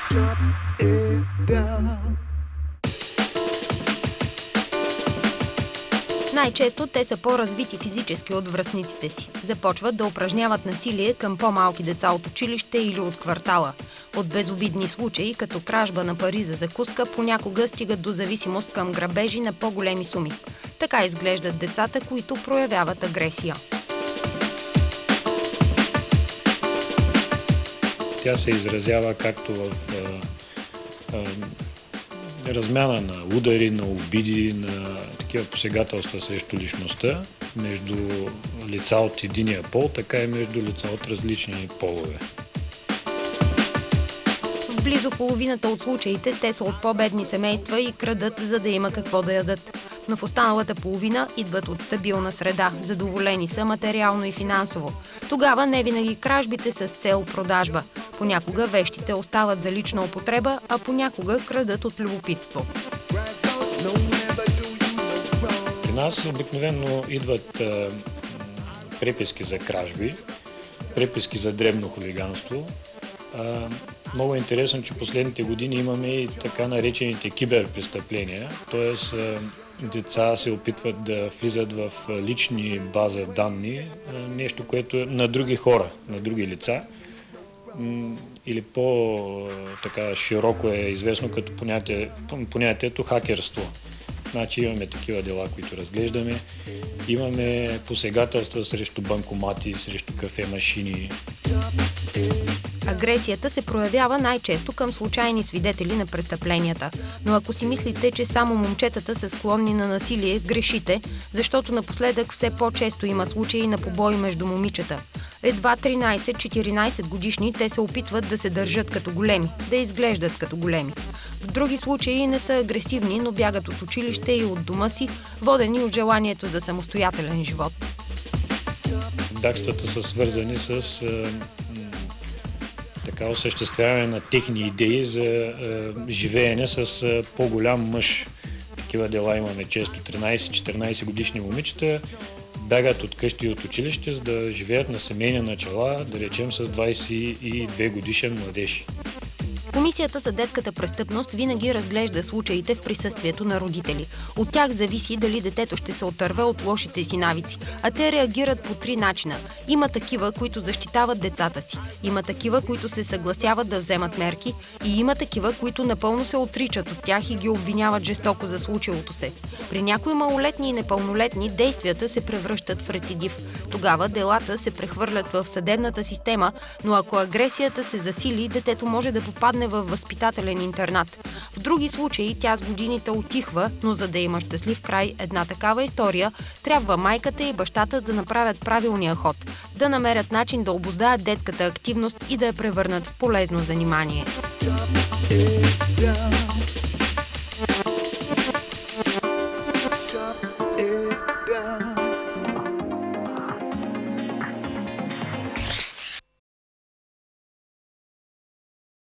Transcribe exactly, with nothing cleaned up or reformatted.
Най-често те са по-развити физически от връстниците си. Започват да упражняват насилие към по-малки деца от училище или от квартала. От безобидни случаи, като кражба на пари за закуска, понякога стигат до зависимост към грабежи на по-големи суми. Така изглеждат децата, които проявяват агресия. Тя се изразява както в а, а, размяна на удари, на обиди, на такива посегателства срещу личността между лица от единия пол, така и между лица от различни полове. В близо половината от случаите те са от по-бедни семейства и крадат, за да има какво да ядат. Но в останалата половина идват от стабилна среда, задоволени са материално и финансово. Тогава не винаги кражбите са с цел продажба. Понякога вещите остават за лична употреба, а понякога крадат от любопитство. При нас обикновено идват а, преписки за кражби, преписки за дребно хулиганство. А, много интересно, че последните години имаме и така наречените киберпрестъпления, т.е. деца се опитват да влизат в лични бази данни, нещо, което е на други хора, на други лица, или по-широко е известно като понятие, понятието хакерство. Значи имаме такива дела, които разглеждаме. Имаме посегателства срещу банкомати, срещу кафе-машини. Агресията се проявява най-често към случайни свидетели на престъпленията. Но ако си мислите, че само момчетата са склонни на насилие, грешите, защото напоследък все по-често има случаи на побои между момичета. Едва тринайсет-четиринайсет годишни те се опитват да се държат като големи, да изглеждат като големи. В други случаи не са агресивни, но бягат от училище и от дома си, водени от желанието за самостоятелен живот. Бягствата са свързани с така осъществяване на техни идеи за е, живеене с е, по-голям мъж. Такива дела имаме често. тринайсет-четиринайсет годишни момичета бягат от къщи и от училище, за да живеят на семейни начала, да речем с двайсет и две годишен младеж. Комисията за детската престъпност винаги разглежда случаите в присъствието на родители. От тях зависи дали детето ще се отърве от лошите си навици. А те реагират по три начина. Има такива, които защитават децата си. Има такива, които се съгласяват да вземат мерки. И има такива, които напълно се отричат от тях и ги обвиняват жестоко за случилото се. При някои малолетни и непълнолетни действията се превръщат в рецидив. Тогава делата се прехвърлят в съдебната система, но ако агресията се засили, детето може да попадне във възпитателен интернат. В други случаи тя с годините утихва, но за да има щастлив край една такава история, трябва майката и бащата да направят правилния ход, да намерят начин да обуздаят детската активност и да я превърнат в полезно занимание.